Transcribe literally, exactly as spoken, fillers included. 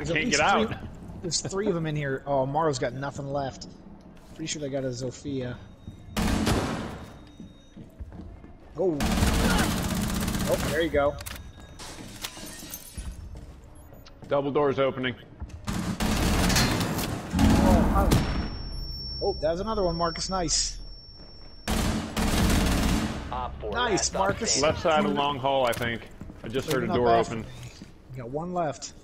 There's I at can't least get out. Three, there's three of them in here. Oh, Maro's got nothing left. Pretty sure they got a Zofia. Oh. Oh, there you go. Double doors opening. Oh, oh, that's another one, Marcus. Nice. Nice, Marcus. Left side of long hall, I think. I just heard a door open. You got one left.